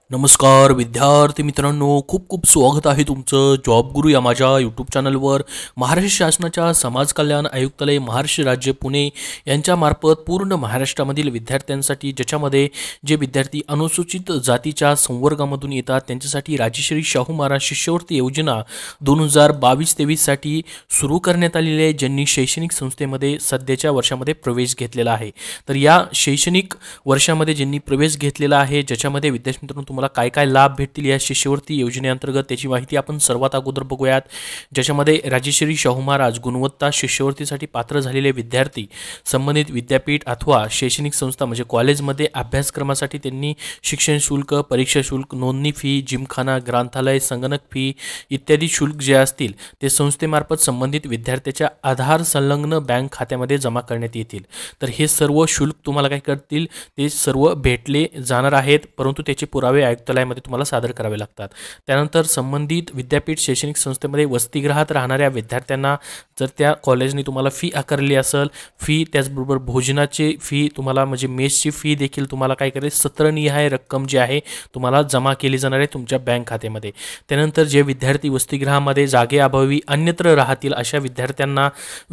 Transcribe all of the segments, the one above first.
नमस्कार विद्यार्थी मित्रांनो, खूप खूप स्वागत आहे तुमचं जॉब गुरु या माझ्या यूट्यूब चॅनलवर। महाराष्ट्र शासनाच्या समाज कल्याण आयुक्तालय महाराष्ट्र राज्य पुणे यांच्यामार्फत पूर्ण महाराष्ट्रामधील विद्यार्थ्यांसाठी, ज्याच्यामध्ये जे विद्यार्थी अनुसूचित जातीच्या संवर्गामधून येतात त्यांच्यासाठी राजश्री शाहू महाराज शिष्यवृत्ती योजना 2022-23 साठी सुरू करण्यात आलेली आहे, ज्यांनी शैक्षणिक संस्थेमध्ये सध्याच्या वर्षामध्ये प्रवेश घेतलेला आहे। तर या शैक्षणिक वर्षामध्ये ज्यांनी प्रवेश घेतलेला आहे, ज्याच्यामध्ये विद्यार्थी मित्रांनो मला काय काय लाभ भेटतील या शिष्यवृत्ती योजनेअंतर्गत त्याची माहिती आपण सर्वात अगोदर बघूयात। ज्याच्यामध्ये राजश्री शाहू महाराज गुणवत्ता शिष्यवृत्तीसाठी पात्र झालेले विद्यार्थी संबंधित विद्यापीठ अथवा शैक्षणिक संस्था म्हणजे कॉलेजमध्ये अभ्यासक्रमासाठी त्यांनी शिक्षण शुल्क, परीक्षा शुल्क, नोंदणी फी, जिमखाना, ग्रंथालय, संगणक फी इत्यादी शुल्क जे असतील ते संस्थेमार्फत संबंधित विद्यार्थ्याच्या आधार संलग्न बँक खात्यामध्ये जमा करण्यात येतील। तर हे सर्व शुल्क तुम्हाला काय करतील, ते सर्व भेटले जाणार आहेत, परंतु त्याचे पुरावे आयुक्तालयामध्ये तुम्हाला सादर करावे लागतात। त्यानंतर संबंधित विद्यापीठ शैक्षणिक संस्थेमध्ये वसतिगृहात राहणाऱ्या विद्यार्थ्यांना जर त्या कॉलेजने तुम्हाला फी आकारली असेल, फी त्याचबरोबर भोजनाची फी तुम्हाला म्हणजे मेसची फी देखील तुम्हाला काय करेल सत्रनिहाय रक्कम जी आहे तुम्हाला जमा केली जाणार आहे तुमच्या बँक खात्यामध्ये। त्यानंतर जे विद्यार्थी वसतिगृहामध्ये जागेअभावी अन्यत्र राहतील अशा विद्यार्थ्यांना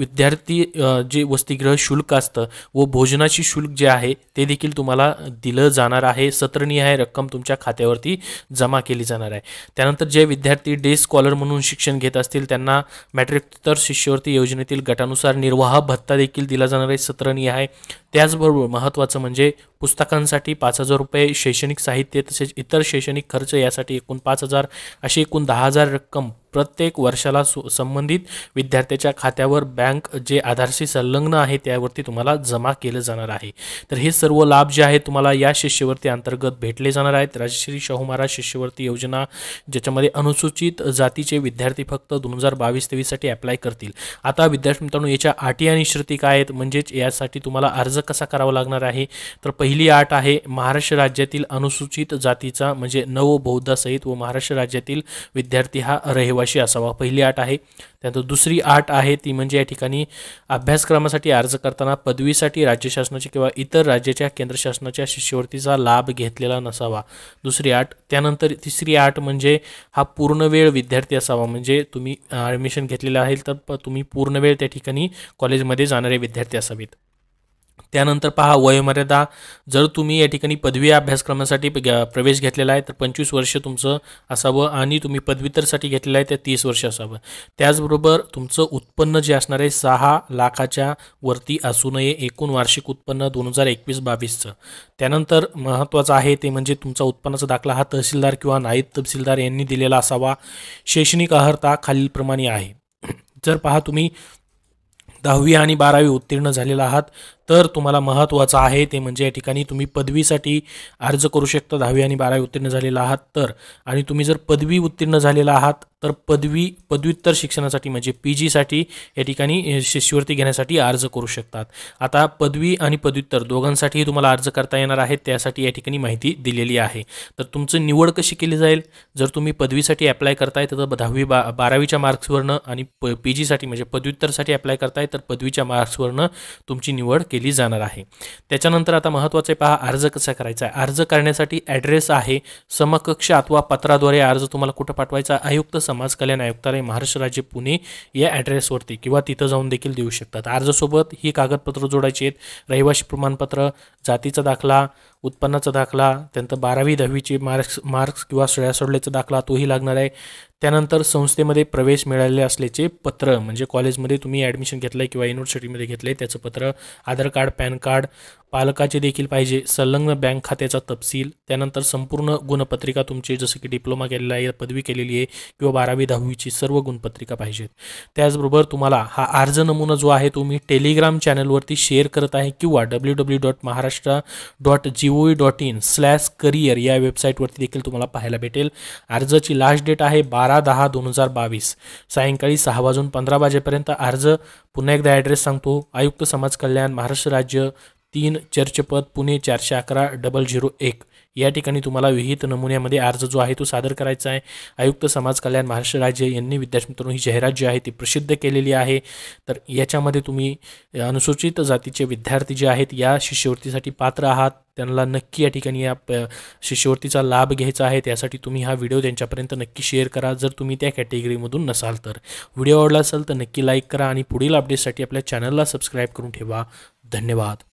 जे वसतिगृह शुल्क असतं व भोजनाची शुल्क जे आहे ते देखील तुम्हाला दिलं जाणार आहे, सत्रनिहाय रक्कम तुमच्या खात्यावरती जमा केली जाणार आहे। त्यानंतर जे विद्यार्थी डे स्कॉलर म्हणून शिक्षण घेत असतील त्यांना मॅट्रिकोत्तर शिष्यवृत्ती योजनेतील गटानुसार निर्वाह भत्ता देखील दिला जाणार आहे, सत्रनिहाय। त्याचबरोबर महत्त्वाचं म्हणजे पुस्तकांसाठी 5,000 रुपये, शैक्षणिक साहित्य तसेच इतर शैक्षणिक खर्च यासाठी एकूण 5,000 अशी एकूण 10,000 रक्कम प्रत्येक वर्षाला संबंधित विद्यार्थ्याच्या खात्यावर बँक जे आधारशी संलग्न आहे त्यावरती तुम्हाला जमा केलं जाणार आहे। तर हे सर्व लाभ जे आहेत तुम्हाला या शिष्यवृत्ती अंतर्गत भेटले जाणार आहेत। राजश्री शाहू महाराज शिष्यवृत्ती योजना ज्याच्यामध्ये अनुसूचित जातीचे विद्यार्थी फक्त 2022-23 साठी अप्लाय करतील। आता विद्यार्थी मित्रांनो याच्या अटी आणि शर्ती काय आहेत, म्हणजेच यासाठी तुम्हाला अर्ज कसा करावा लागणार आहे, तर पहिली अट आहे महाराष्ट्र राज्यातील अनुसूचित जातीचा म्हणजे नवबौद्धासहित व महाराष्ट्र राज्यातील विद्यार्थी हा रहिवासी असावा, पहिली अट आहे। त्यानंतर दुसरी अट आहे ती म्हणजे या ठिकाणी अभ्यासक्रमासाठी अर्ज करताना पदवीसाठी राज्य शासनाची किंवा इतर राज्याच्या केंद्र शासनाच्या शिष्यवृत्तीचा लाभ घेतलेला नसावा, दुसरी अट। त्यानंतर तिसरी अट म्हणजे हा पूर्णवेळ विद्यार्थी असावा, म्हणजे तुम्ही ॲडमिशन घेतलेलं आहे तर तुम्ही पूर्णवेळ त्या ठिकाणी कॉलेजमध्ये जाणारे विद्यार्थी असावेत। त्यानंतर पहा वयोमर्यादा, जर तुम्ही या ठिकाणी पदवी अभ्यासक्रमासाठी प्रवेश घेतलेला आहे तर 25 वर्ष तुमचं असावं आणि तुम्ही पदव्युत्तरसाठी घेतलेलं आहे तर 30 वर्ष असावं। त्याचबरोबर तुमचं उत्पन्न जे असणार आहे 6 लाखाच्या वरती असू नये, एकूण वार्षिक उत्पन्न 2021-22चं। त्यानंतर महत्त्वाचं आहे ते म्हणजे तुमचा उत्पन्नाचा दाखला हा तहसीलदार किंवा नायब तहसीलदार यांनी दिलेला असावा। शैक्षणिक अर्हता खालीलप्रमाणे आहे, जर पहा तुम्ही 10वी आणि 12वी उत्तीर्ण झालेला आहात तर तुम्हाला महत्त्वाचं आहे ते म्हणजे या ठिकाणी तुम्ही पदवीसाठी अर्ज करू शकता, 10वी आणि 12वी उत्तीर्ण झालेला आहात तर, आणि तुम्ही जर पदवी उत्तीर्ण झालेला आहात तर पदव्युत्तर शिक्षणासाठी म्हणजे PG साठी या ठिकाणी शिष्यवृत्ती घेण्यासाठी अर्ज करू शकतात। आता पदवी आणि पदव्युत्तर दोघांसाठीही तुम्हाला अर्ज करता येणार आहे, त्यासाठी या ठिकाणी माहिती दिलेली आहे। तर तुमचं निवड कशी केली जाईल, जर तुम्ही पदवीसाठी अप्लाय करताय तर 10वी 12वीच्या मार्क्सवरनं आणि PG साठी म्हणजे पदव्युत्तरसाठी अप्लाय करताय तर पदवीच्या मार्क्सवरनं तुमची निवड केली जाणार आहे। त्याच्यानंतर आता महत्त्वाचं आहे पहा अर्ज कसा करायचा आहे। अर्ज करण्यासाठी ॲड्रेस आहे समकक्ष अथवा पत्राद्वारे अर्ज तुम्हाला कुठं पाठवायचा, आयुक्त समाज कल्याण आयुक्तालय महाराष्ट्र राज्य पुणे या ॲड्रेसवरती किंवा तिथं जाऊन देखील देऊ शकतात। अर्जासोबत ही कागदपत्र जोडायची आहेत, रहिवासी प्रमाणपत्र, जातीचा दाखला, उत्पन्नाचा दाखला, त्यानंतर 12वी-10वीचे मार्क्स किंवा शाळा सोडल्याचा दाखला तोही लागणार आहे। त्यानंतर संस्थेमध्ये प्रवेश मिळालेले असल्याचे पत्र म्हणजे कॉलेजमध्ये तुम्ही ॲडमिशन घेतलं आहे किंवा युनिव्हर्सिटीमध्ये घेतलं आहे त्याचं पत्र, आधार कार्ड, पॅन कार्ड, पालकाचे देखील पाहिजे, संलग्न बँक खात्याचा तपशील, त्यानंतर संपूर्ण गुणपत्रिका तुमची जसं की डिप्लोमा केलेला आहे, पदवी केलेली आहे किंवा 12वी-10वीची सर्व गुणपत्रिका पाहिजेत। त्याचबरोबर तुम्हाला हा अर्ज नमुना जो आहे तो मी टेलिग्राम चॅनलवरती शेअर करत आहे किंवा www.maharashtra.gov.in/career या वेबसाईटवरती देखील तुम्हाला पाहायला भेटेल। अर्जाची लास्ट डेट आहे 12/10/2022 सायंकाळी 6:15 वाजेपर्यंत। अर्ज पुन्हा एकदा ॲड्रेस सांगतो, आयुक्त समाज कल्याण महाराष्ट्र राज्य 3 चर्चपद पुणे 411001 या ठिकाणी तुम्हाला विहित नमुन्यामध्ये अर्ज जो आहे तो सादर करायचा आहे। आयुक्त समाज कल्याण महाराष्ट्र राज्य यांनी विद्यार्थी मित्रांनो ही जाहिरात जी आहे ती प्रसिद्ध केलेली आहे। तर याच्यामध्ये तुम्ही अनुसूचित जातीचे विद्यार्थी जे आहेत या शिष्यवृत्तीसाठी पात्र आहात, त्यांना नक्की या ठिकाणी या शिष्यवृत्तीचा लाभ घ्यायचा आहे। त्यासाठी तुम्ही हा व्हिडिओ त्यांच्यापर्यंत नक्की शेअर करा जर तुम्ही त्या कॅटेगरीमधून नसाल तर। व्हिडिओ आवडला असेल तर नक्की लाईक करा आणि पुढील अपडेट्ससाठी आपल्या चॅनलला सबस्क्राईब करून ठेवा। धन्यवाद।